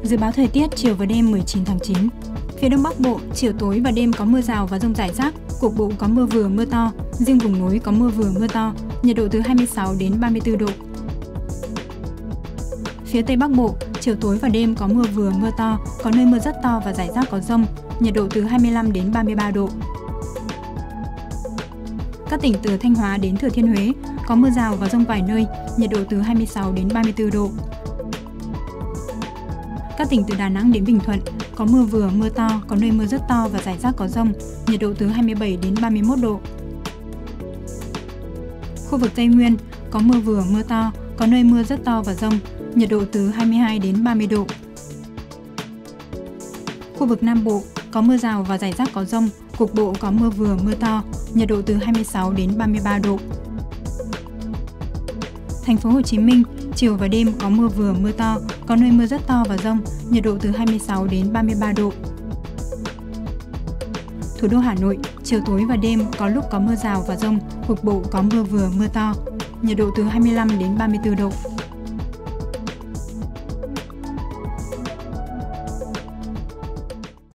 Dự báo thời tiết chiều và đêm 19 tháng 9. Phía Đông Bắc Bộ, chiều tối và đêm có mưa rào và dông rải rác, cục bộ có mưa vừa mưa to, riêng vùng núi có mưa vừa mưa to, nhiệt độ từ 26 đến 34 độ. Phía Tây Bắc Bộ, chiều tối và đêm có mưa vừa mưa to, có nơi mưa rất to và rải rác có dông, nhiệt độ từ 25 đến 33 độ. Các tỉnh từ Thanh Hóa đến Thừa Thiên Huế có mưa rào và dông vài nơi, nhiệt độ từ 26 đến 34 độ. Các tỉnh từ Đà Nẵng đến Bình Thuận có mưa vừa mưa to, có nơi mưa rất to và rải rác có dông, nhiệt độ từ 27 đến 31 độ. Khu vực Tây Nguyên có mưa vừa mưa to, có nơi mưa rất to và dông, nhiệt độ từ 22 đến 30 độ. Khu vực Nam Bộ có mưa rào và rải rác có dông, cục bộ có mưa vừa mưa to, nhiệt độ từ 26 đến 33 độ. Thành phố Hồ Chí Minh, chiều và đêm có mưa vừa mưa to, có nơi mưa rất to và dông, nhiệt độ từ 26 đến 33 độ. Thủ đô Hà Nội, chiều tối và đêm có lúc có mưa rào và dông, cục bộ có mưa vừa mưa to, nhiệt độ từ 25 đến 34 độ.